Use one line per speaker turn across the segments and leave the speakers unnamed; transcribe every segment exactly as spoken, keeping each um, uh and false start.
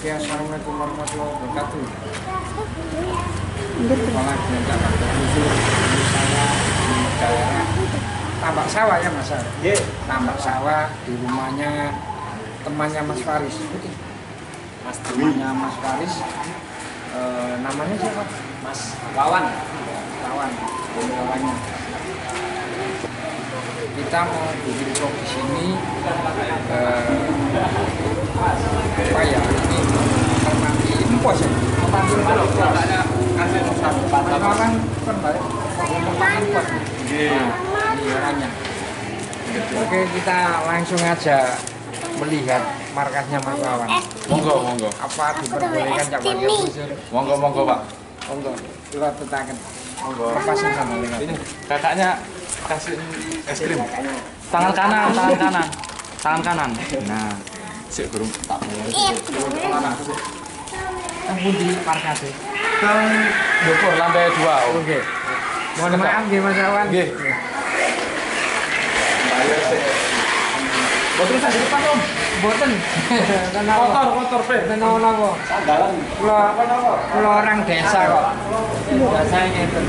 Oke, assalamualaikum warahmatullahi wabarakatuh.
Gitu.
Malah dengan kakak khusus saya di daerah tambak sawah ya Mas. Iya. Tambak sawah di rumahnya temannya Mas Faris. Mas temannya Mas Faris. E, namanya siapa? Mas Wawan. Wawan. Wawannya. Kita mau bikin vlog di sini. E, apa ya? Ini menghormati impos ya. Orang kembali impos. Ini orangnya. Oke, kita langsung aja melihat markasnya Mas Wawan.
Monggo, monggo.
Apa diperbolehkan Cak Warga Busur?
Monggo, monggo, Pak.
Monggo. Kita tetakan.
Monggo.
Lepasin sama dengan
Ini kakaknya kasih es krim. Tangan kanan, tangan kanan. Tangan kanan. Nah, sik burung tak mau.
Kamu di markasnya.
Kang Joko lantai dua.
Oke. Mohon maaf nggih Mas Wawan.
Nggih. Bayar sik. Boten sak depan, Om.
Boten.
Kotor, kotor, Pe.
Napa?
Sandalan.
Kula apa napa? Kula orang desa kok. Biasanya ngeten.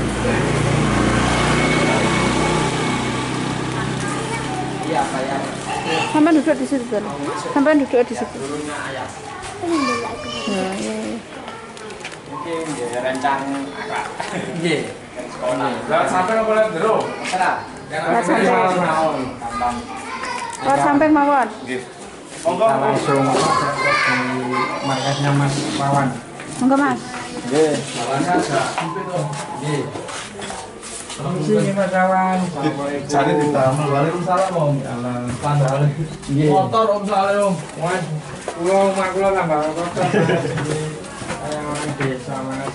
Iya, bayar.
Sampai duduk di situ, Bang. Sampai duduk di situ.
Dulunya ayam.
Ya, ya.
Mungkin dia rencang akak. Nggih.
Sekolah. Lewat sampai apa lewat jero?
Terserah.
Lewat sampai.
Gampang.
Lewat sampai mawon.
Nggih.
Kita langsung di markasnya Mas Wawan.
Monggo, Mas.
Nggih. Jalannya agak sempit Om. Nggih. Permisi Mas Wawan. Assalamualaikum.
Jane ditamel. Waalaikumsalam, Om. Sandalan.
Nggih.
Motor Om soalnya, Om.
Mas, kula mak kula nambah kotor. Saya orang desa Mas.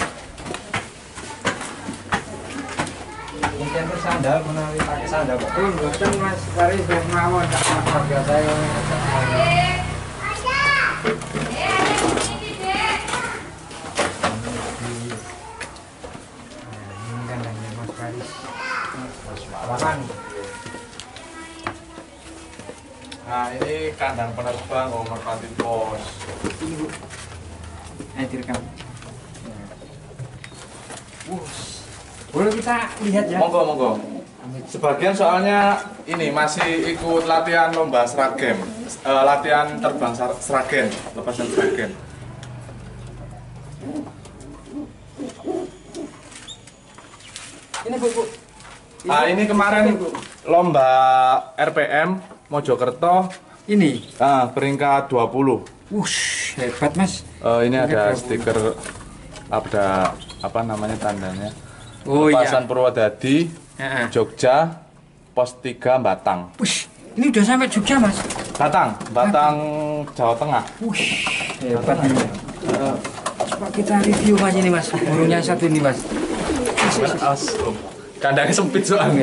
Mungkin itu sandal menawi pakai sandal. Oh, mboten Mas, Faris wis mawon tak keluarga saya. Ini kandangnya Mas Faris. Mas Wawan.
Nah, ini kandang penerbang Om Merpati Pos.
Ayo direkam. Wuh. Boleh kita lihat ya?
Monggo, monggo. Sebagian soalnya ini masih ikut latihan lomba seragam, e, latihan terbang sar- seragen, lepasan seragen.
Ini Bu, Bu.
Nah, ini kemarin lomba R P M Mojokerto,
Ini.
ah, peringkat dua puluh.
Wush, hebat Mas.
Eh, ini ada
dua puluh.
stiker, ada apa namanya tandanya?
Oh
Lepasan
iya.
Purwodadi,
Heeh.
Jogja, Pos tiga Batang.
Wush, ini udah sampai Jogja Mas.
Batang, Batang, Jawa Tengah.
Wush, hebat ini. Uh, coba kita review Mas ini Mas. Burungnya satu ini Mas.
As, kandangnya sempit soalnya.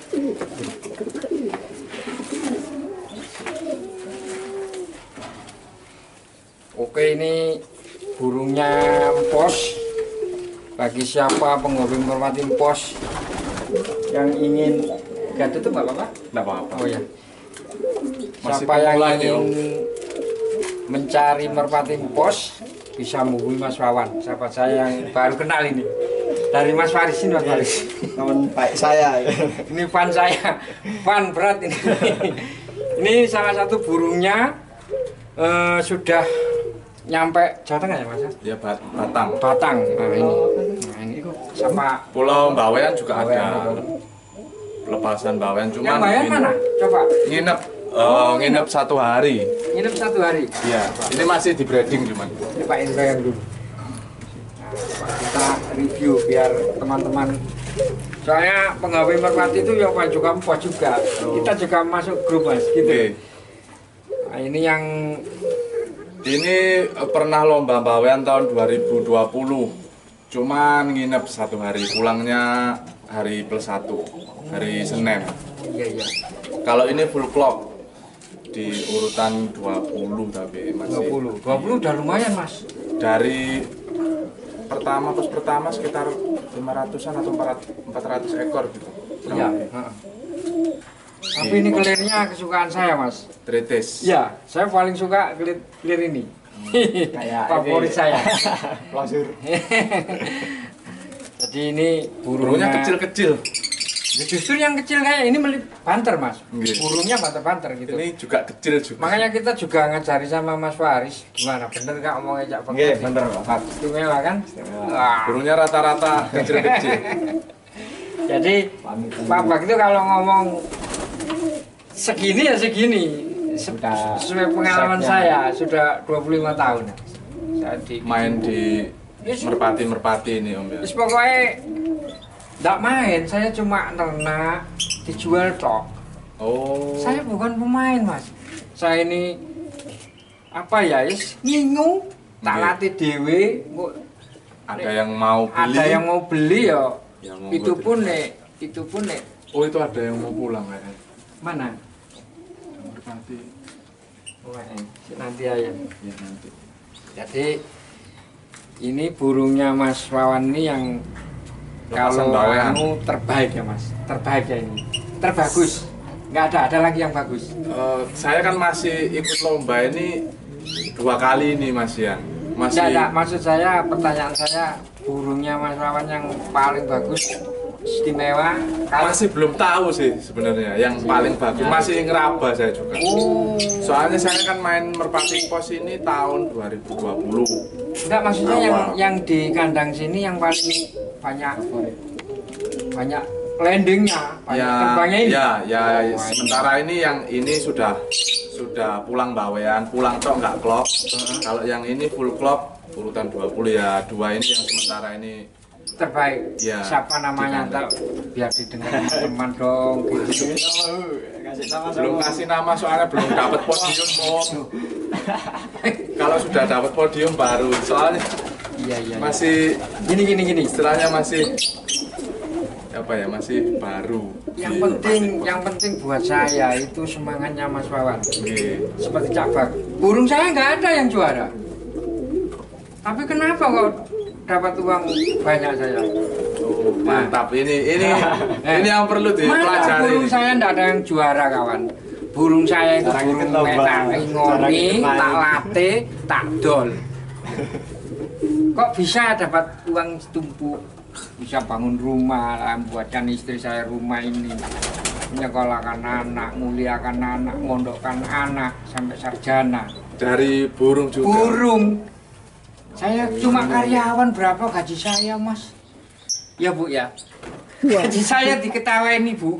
Oke, ini burungnya pos. Bagi siapa penghobi merpati pos yang ingin gak tutup nggak apa-apa?
Nggak apa-apa.
Oh ya.
Masih
Siapa yang
pemula ini,
ingin
Om.
mencari merpati pos bisa menghubungi Mas Wawan. Sahabat saya yang baru kenal ini. Dari Mas Faris ini Mas Faris.
Teman baik saya.
Ini fan saya, fan berat ini. Ini salah satu burungnya eh, sudah nyampe Jawa Tengah ya Mas?
Ya, Bat- Batang.
Batang. Nah ini, nah ini sama
Pulau Bawean juga
Bawean,
ada.
betul.
Lepasan Bawean
yang
cuman
bayar
ini-
mana? Coba.
Nginep, eh, nginep satu hari.
Nginep satu hari.
Iya, ini masih di breeding cuman.
Ini Pak Indra yang dulu. Nah, Pak, kita review biar teman-teman. Soalnya pegawai merpati itu ya Pak juga pos juga. Kita juga masuk grup Mas, gitu.
Oke.
Nah, ini yang
Ini eh, pernah lomba Bawean tahun dua ribu dua puluh. Cuman nginep satu hari, pulangnya hari plus satu, hari Senin.
iya iya.
Kalau ini full clock di urutan dua puluh tapi masih
dua puluh. dua puluh udah lumayan Mas.
dari pertama pos pertama sekitar lima ratusan atau empat ratus ekor gitu.
Iya. heeh. Tapi ini kelirnya kesukaan saya Mas.
Tritis.
Iya, saya paling suka kelir, kelir ini.
Kayak
favorit
ini.
saya.
Losur.
Jadi ini
Burungnya
burungnya
kecil-kecil.
Ya, justru yang kecil kayak ini melip banter mas.
Nggih.
Burungnya banter-banter gitu.
Ini juga kecil juga.
Makanya kita juga ngajari sama Mas Faris gimana bener nggak omongnya Cak Fakir?
Nggih, bener Pak.
Istimewa kan? Wah.
Burungnya rata-rata kecil-kecil.
Jadi Pak Bak itu kalau ngomong segini ya segini. Se-
Sudah
Sesuai pengalaman
setnya.
saya sudah dua puluh lima tahun. Saya di
Main di merpati-merpati ini Om ya.
Terus pokoknya nggak main, saya cuma ternak dijual tok.
Oh.
Saya bukan pemain mas. Saya ini apa ya, is ngingu, tak
Oke.
latih dewe. Kok
Ada yang mau beli.
ada yang mau beli ya.
Yang mau
Itu
buat
pun nek, itu pun nek
Oh itu ada yang mau pulang kayaknya.
mana?
Merpati.
Oh, eh, nanti aja.
Ya nanti.
Jadi ini burungnya Mas Wawan ini yang
Lepasan
kalau
bawean.
anu terbaik ya mas, terbaik ya ini, terbagus. Nggak ada, ada lagi yang bagus.
Eh, saya kan masih ikut lomba ini dua kali ini Mas Yan. Masih
Nggak, nggak, maksud saya, pertanyaan saya, burungnya Mas Wawan yang paling bagus, istimewa. Kalau
masih belum tahu sih sebenarnya yang paling bagus. Masih ngeraba saya juga.
oh,
Soalnya saya kan main merpati pos ini tahun dua ribu dua puluh.
nggak maksudnya yang
Awal.
yang di kandang sini yang paling banyak banyak landingnya, banyak
Ya,
terbangnya ini.
ya, ya,
Wah,
sementara ini yang ini sudah sudah pulang bawean, pulang tok nggak klop. Kalau yang ini full klop urutan dua puluh ya, dua ini yang sementara ini
terbaik.
Ya,
Siapa namanya
di
ntar
kandang.
biar didengar teman dong. Gitu.
Kasih nama
belum kasih nama soalnya belum dapat podium Om. Kalau sudah dapat podium baru, soalnya
Iya iya.
masih
Gini gini gini.
istilahnya masih apa ya, masih baru.
Yang
di
penting,
merpati
yang penting buat saya itu semangatnya Mas Wawan.
pos. Oke.
Seperti Cak Bak. Burung saya nggak ada yang juara. Tapi kenapa kok dapat uang banyak saya?
Oh, mantap ini ini
Eh,
ini yang perlu
Mana
dipelajari.
burung saya nggak ada yang juara kawan. Burung saya itu
Cara
burung
kita lomba.
metak
Cara
ngoni,
kita main.
tak latih, tak dol. Kok bisa dapat uang setumpuk? Bisa bangun rumah, lah, buatkan istri saya rumah ini, menyekolahkan anak, muliakan anak, mondokkan anak sampai sarjana.
Dari burung juga.
Burung. Saya cuma karyawan, berapa gaji saya mas? Ya bu ya. Gaji saya diketawain ibu.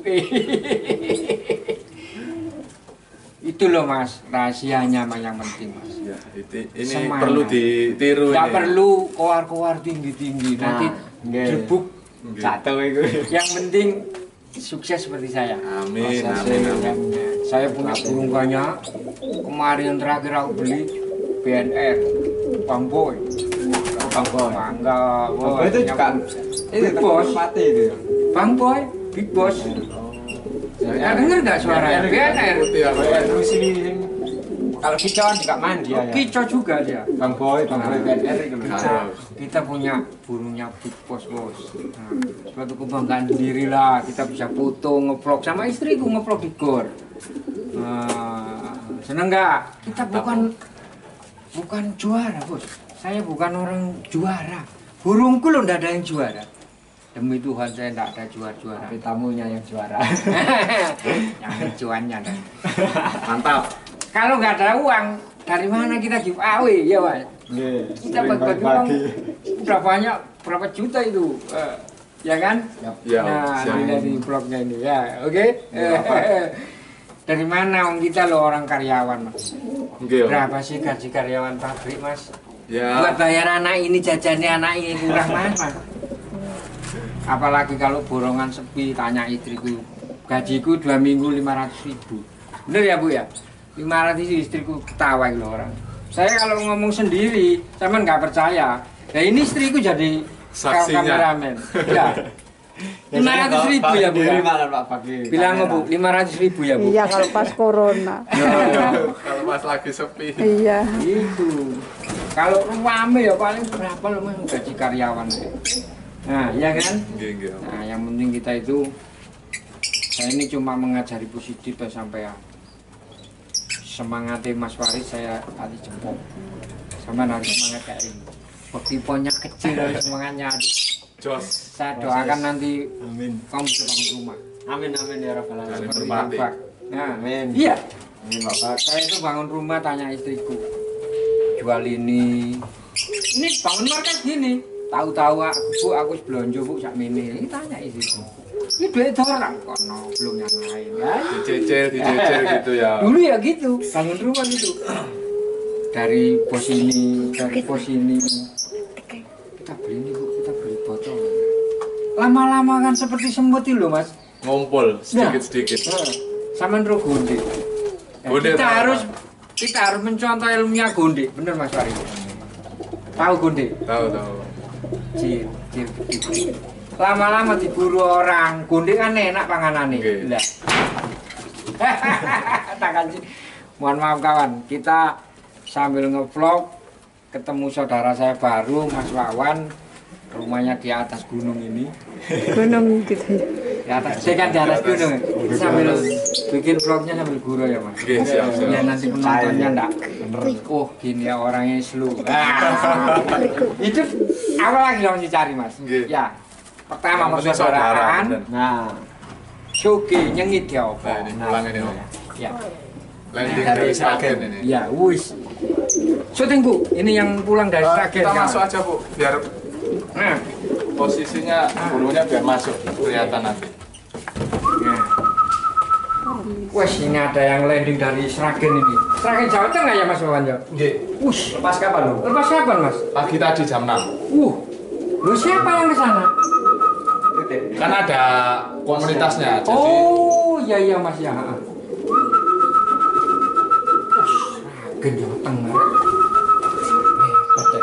Itu loh mas, rahasianya mas yang penting mas.
Ya, itu, ini
Semangat.
perlu ditiru
Nggak
ini.
perlu koar-koar tinggi-tinggi, nanti
nggih.
jebuk.
Nggih.
Satu itu.
Yang penting sukses seperti saya.
Amin,
Masa
amin,
saya-
amin.
Saya punya burung banyak. Kemarin yang terakhir aku beli B N R, Bang Boy.
Bang Boy.
Bangga,
Oh, itu
Yang-
juga itu
Big Boss.
mati itu.
Bang Boy, Big Boss. Ya, denger nggak suaranya? B N R.
Putih apa ya?
Terus ini kalau kicauan juga main dia ya.
Kicau juga dia.
Bang Boy, Bang Boy B N R itu.
Kita, kita punya burungnya Big Boss bos. Nah, suatu kebanggaan sendiri lah. Kita bisa foto, ngevlog sama istriku, ngevlog di gor. Nah, seneng nggak? Kita bukan bukan juara bos. Saya bukan orang juara. Burungku loh nggak ada yang juara. Demi Tuhan saya nggak ada juara-juara.
Tapi tamunya yang juara.
Yang cuannya kan.
Mantap.
Kalau nggak ada uang, dari mana kita giveaway ya Pak?
Nggih.
Kita
sering
bagi-bagi uang
bagi-bagi.
udah banyak, berapa juta itu, Eh, ya kan?
Ya,
Nah,
siap.
ini dari vlognya ini ya, oke?
Ya, apa?
Dari mana om kita lo orang karyawan mas?
Nggih, Om.
Berapa sih gaji karyawan pabrik mas?
Ya.
Buat bayar anak ini, jajannya anak ini kurang mas, mas. Apalagi kalau borongan sepi, tanya istriku, gajiku dua minggu lima ratus ribu. Bener ya bu ya? lima ratus istriku ketawa gitu orang. Saya kalau ngomong sendiri, sama nggak percaya. Nah ini istriku jadi
Saksinya.
kameramen. Ya. lima ratus ribu ya bu ya?
Bagi malah Pak bagi.
Bilang bu, lima ratus ribu ya bu?
Iya kalau pas corona.
Kalau pas lagi sepi.
Iya.
Itu. Kalau rame ya paling berapa loh mas gaji karyawan. Nah, ya kan?
Nggih, nggih. Om.
Nah, yang penting kita itu, saya ini cuma mengajari positif ya sampai ya. Semangatnya Mas Faris saya hati jempol. Sampai harus semangat kayak ini. Meskipun kecil semangatnya.
Jos.
Saya doakan nanti
Amin.
kamu bisa bangun rumah.
Amin amin ya rabbal alamin.
Seperti
Berpati.
Bapak. Nah,
Amin.
iya.
Amin Bapak.
Saya itu bangun rumah tanya istriku, jual ini. Ini bangun rumah kan gini. Tahu-tahu bu aku belanja bu sak mini. Ini tanya istriku. Ini duit orang kono belum yang lain ya.
Dicicil, dicicil gitu ya.
Dulu ya gitu, bangun rumah gitu. Dari pos ini, dari pos ini. Kita beli ini bu, kita beli botol. Lama-lama kan seperti semut itu loh mas.
Ngumpul sedikit-sedikit.
Nah, sama nro gonde. Nah,
Gonde
kita
apa?
harus kita harus mencontoh ilmunya gonde, bener mas Fari. Tahu gonde?
Tahu tahu.
Cil, cil, cil. Lama-lama diburu orang, gonde kan enak panganannya.
Oke.
Lah. Tangan sih. Mohon maaf kawan, kita sambil ngevlog ketemu saudara saya baru Mas Wawan, rumahnya di atas gunung ini.
Gunung gitu ya.
Di atas, saya kan di atas gunung. Kita sambil bikin vlognya sambil guru ya mas.
Oke, siap, siap.
Ya nanti penontonnya enggak. Oh gini ya orangnya slow. Ah. Itu apa lagi yang mesti cari mas?
Oke.
Ya pertama
Yang penting
persaudaraan.
bener.
Nah, Shoge nyengit dia apa?
Nah, ini pulang ini, Om.
Ya.
Landing
Dari
dari Sragen ini.
Ya, wis. Syuting bu, ini yang pulang dari
Eh,
Sragen.
kita
kan?
masuk aja bu, biar
Nah,
posisinya gurunya biar masuk kelihatan nanti.
nah. Wes ini ada yang landing dari Sragen ini. Sragen Jawa Tengah ya Mas Wawan ya?
Nggih.
Wush,
Lepas kapan lu?
lepas kapan Mas?
Pagi tadi jam enam.
Uh, lu siapa yang ke sana?
Kan ada komunitasnya, jadi
Oh, iya iya Mas ya. Wush, Sragen Jawa Tengah. Eh, betul.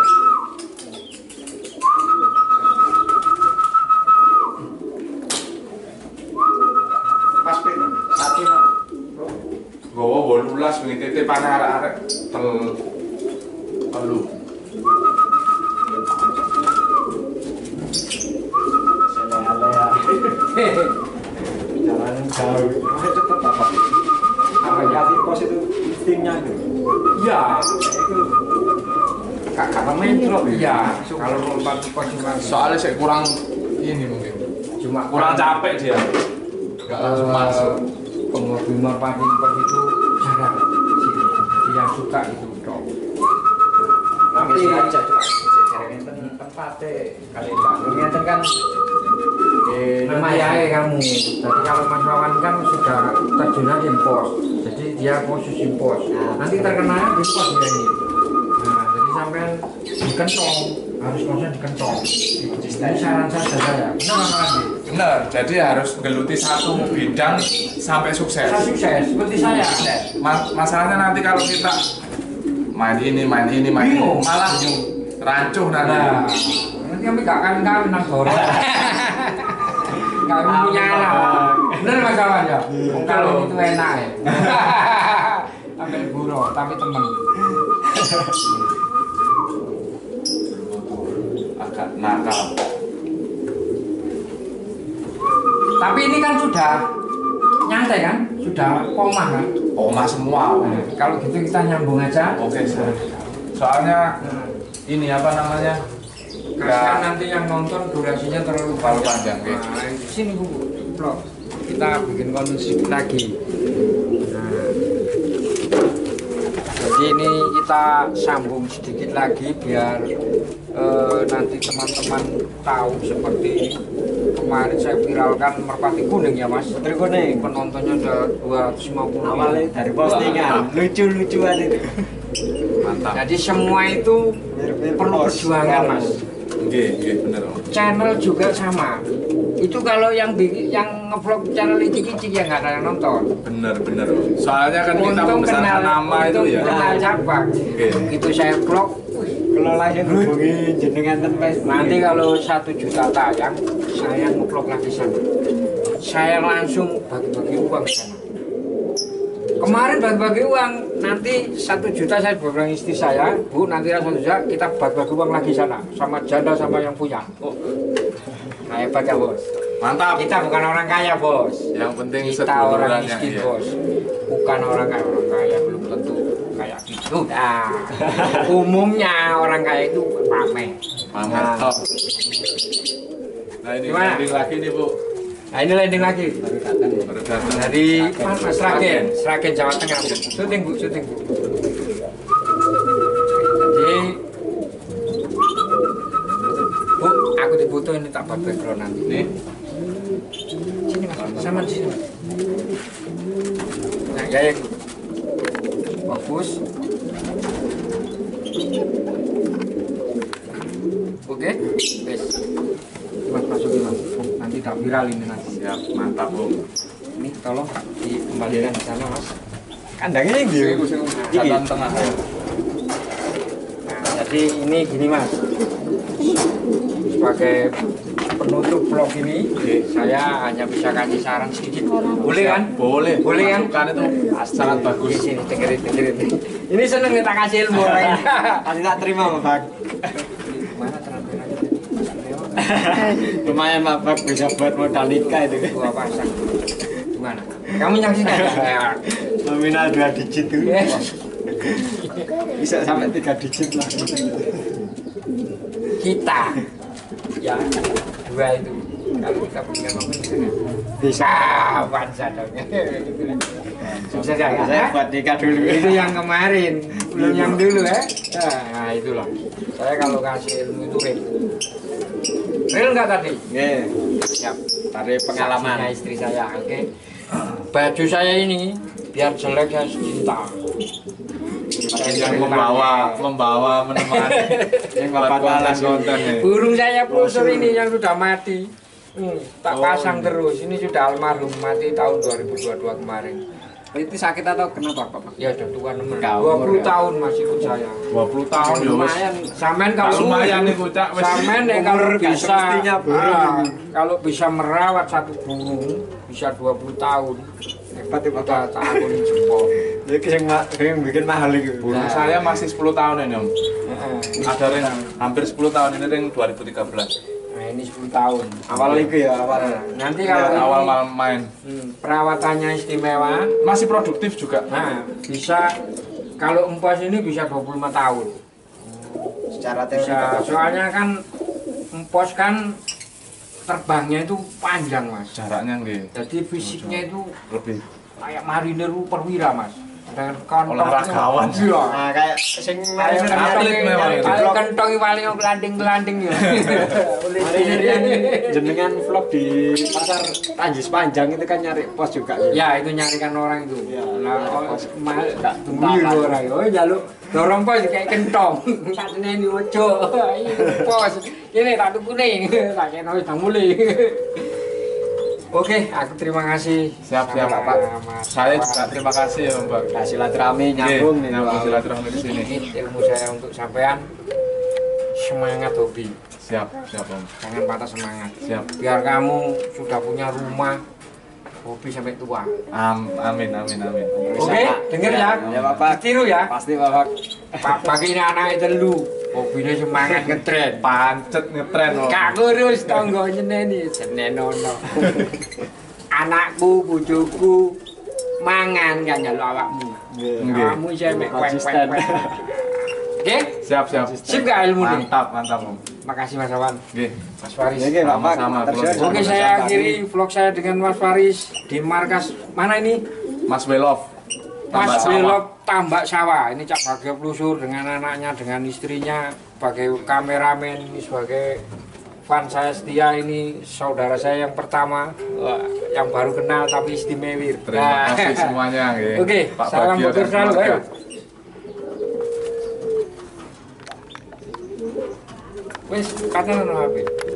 Pas pin. Satu.
gowo wolulas wingi titipane arek-arek tel telu.
Hehehe.
Jalan jauh. Masih cepet apa? Apa ya di pos itu instingnya itu.
Ya,
Itu
kakak metro. Iya, kalau lompat ke pos cuma
Soalnya saya kurang ini mungkin.
cuma
Kurang capek dia. Enggak langsung
Eh,
masuk.
Penghobi merpati seperti itu jarang sih. Jadi yang suka itu dong.
tapi aja cuma jarang enten tempatnya kalian bangun ngeten kan eh
Lumayan ya kamu. Jadi kalau Mas Wawan kan sudah terjunnya di pos. Jadi dia khusus di pos. Nanti terkenalnya di pos dia ini. Nah, jadi sampai dikentong harus kosnya dikentong. Ini saran saya saya. Benar Mas Wawan?
Bener, jadi harus geluti satu bidang sampai sukses.
Saya sukses seperti saya.
Ma- masalahnya nanti kalau kita main ini, main ini, main ini,
Bingung.
malah rancuh nanti.
Nah, nanti kami gak akan kawin nang sore. Kami punya anak. Bener Mas Wawan ya? Wong kawin itu enak ya. Ambil guru, tapi temen.
Agak nakal.
Tapi ini kan sudah nyantai kan? Sudah komah kan?
Koma semua.
Nah, kalau gitu kita nyambung aja.
Oke, so- soalnya
Nah,
ini apa namanya?
kasihan nanti yang nonton durasinya terlalu
Terlalu
panjang.
panjang, oke.
Nah, di sini Bu, vlog. Kita bikin konten sedikit lagi. Nah, jadi ini kita sambung sedikit lagi biar eh, nanti teman-teman tahu seperti kemarin saya viralkan merpati kuning ya Mas.
Putri kuning.
Penontonnya udah dua ratus lima puluh.
awalnya dari postingan lucu-lucuan itu.
Mantap.
Jadi semua itu
Mirip-mirip
perlu
pos.
perjuangan Mas.
Oke, oke, bener Om.
Channel juga sama. Itu kalau yang bikin yang ngevlog channel icik-icik ya nggak ada yang nonton.
Bener, bener Om. Soalnya kan kita
Untung
membesarkan nama itu
untung
ya.
kenal siapa.
Oke.
Begitu saya vlog,
Kalau langsung hubungi jenengan ten Facebook.
nanti kalau satu juta tayang, saya ngevlog lagi sana. Saya langsung bagi-bagi uang ke sana. Kemarin bagi-bagi uang, nanti satu juta saya bilang istri saya, Bu nanti satu juta kita bagi-bagi uang lagi sana, sama janda sama yang punya. Oh, nah, hebat ya bos.
Mantap.
Kita bukan orang kaya bos.
Yang penting
Kita orang
sedulurannya,
miskin
iya.
bos. Bukan orang kaya, orang kaya belum tentu kayak kita. Sudah. Umumnya orang kaya itu pamer.
Pamer
Nah.
top. Nah ini
Gimana?
landing lagi nih Bu.
Nah ini landing lagi.
Baru datang.
Dari mana? Sragen, Sragen Jawa Tengah. Syuting Bu, syuting Bu. Jadi Bu, aku dibutuh ini tak buat background nanti.
Nih.
Sini Mas, sama di sini. Mas. Nah, ya ya. Fokus. Oke, wes. Mas masukin Mas. Nanti tak viral ini nanti.
Siap, mantap Bu.
Ini tolong Kak dikembalikan ke sana Mas.
Kandangnya yang di
Katan tengah.
Nah, jadi ini gini Mas. Sebagai penutup vlog ini, saya hanya bisa kasih saran sedikit. Boleh kan?
Boleh.
Boleh kan?
Masukan itu sangat bagus.
Di sini dengerin dengerin. Ini seneng kita kasih ilmu orang ini.
Pasti tak terima Bang.
Mana penampilannya?
Lumayan Pak Bang, bisa buat modal nikah itu.
Dua pasang. Gimana? Kamu nyaksikan? Ya.
Nominal dua digit tuh.
Yes.
Bisa sampai tiga digit lah.
Kita ya dua itu kalau kita punya mobil
Bisa.
ah bansa dong. Sukses ya Kak?
Saya buat nikah dulu.
Itu yang kemarin belum yang dulu ya. Nah itulah saya kalau kasih ilmu itu real real nggak tadi?
Nggih.
Siap.
Dari pengalaman.
Saksinya istri saya, oke. Baju saya ini biar jelek saya cinta.
Yang membawa, membawa menemani. Yang bapak balas konten nih.
Burung saya plusur ini yang sudah mati. Hmm, tak pasang terus. Ini sudah almarhum mati tahun dua ribu dua puluh dua kemarin.
Itu sakit atau kenapa Pak?
Ya sudah tua nomor
Enggak,
dua puluh
umur ya.
tahun masih ikut saya.
dua puluh tahun ya wes.
Lumayan.
Samen kalau
Lumayan nih Kucak wes.
Samen nih kalau
Umur gak
bisa
semestinya burung.
ah, kalau bisa merawat satu burung bisa dua puluh tahun.
Hebat ya Pak.
Kita tak akuni jempol.
Jadi yang ma- yang bikin mahal itu.
Burung
Nah.
saya masih sepuluh tahun ini Om.
Heeh.
Ada ring hampir sepuluh tahun ini ring dua ribu tiga belas.
Nah ini sepuluh tahun.
Awal itu ya awal.
Nah, nanti kalau ini,
Awal malam main.
hmm, perawatannya istimewa.
Masih produktif juga.
Nah bisa kalau empos ini bisa dua puluh lima tahun.
Secara teori.
Bisa soalnya kan empos kan terbangnya itu panjang Mas.
Jaraknya nggih.
Jadi fisiknya itu
Lebih
kayak marinir perwira Mas. Dengan kantong
Olahragawan.
Iya.
Nah, kayak sing
Kayak
marinir
atlet memang itu.
Kayak kantong paling kelanding-kelanding ya.
marinir yang jenengan vlog di pasar Tanjis Panjang itu kan nyari pos juga.
Ya itu nyarikan orang itu.
Ya,
Lah oh, mal
Nggak
tunggu
tuntakan.
orang. Oh jaluk dorong pos kayak kentong. Tak seneni ojo. Ini pos. Ini tak tukune. Tak kena wis mulai. Oke, aku terima kasih.
siap siap
sama
Pak.
Mas
Saya
Pak.
juga terima kasih ya Mbak.
Nah, silaturahmi nyambung nih.
nyambung
Pak.
silaturahmi di sini.
Ini ilmu saya untuk sampean semangat hobi.
Siap siap Om.
Jangan patah semangat.
Siap.
Biar kamu sudah punya rumah hobi sampai tua.
Am, amin amin amin.
Oke, denger ya.
Ya, Bapak.
Tiru ya.
Pasti Bapak.
Pak bagi ini anak itu lu. Hobinya semangat ngetren.
Pancet ngetren Om.
Kak ngurus tonggo nyeneni senenono. Anakku, bojoku mangan kan nyaluk awakmu.
Nggih.
Kamu saya mek kwek kwek
Konsisten.
kwek. Oke?
Siap siap.
Sip gak ilmu nih?
Mantap mantap Om.
Makasih Mas Awan.
Nggih.
Mas Faris.
Ya, Bapak.
Sama-sama,
Terus,
Bro.
Oke, saya akhiri vlog saya dengan Mas Faris di markas mana ini?
Mas Welov.
Mas
Tambak Sawah.
Belok Tambak Sawah. Ini Cak Bagio Plusur dengan anaknya, dengan istrinya, sebagai kameramen, ini sebagai fan saya setia, ini saudara saya yang pertama, wah, yang baru kenal tapi istimewa.
Terima kasih semuanya nggih.
Oke,
Pak
salam
Bagio
betul
dan
selalu.
keluarga.
Ayo. Wes, kata nang H P.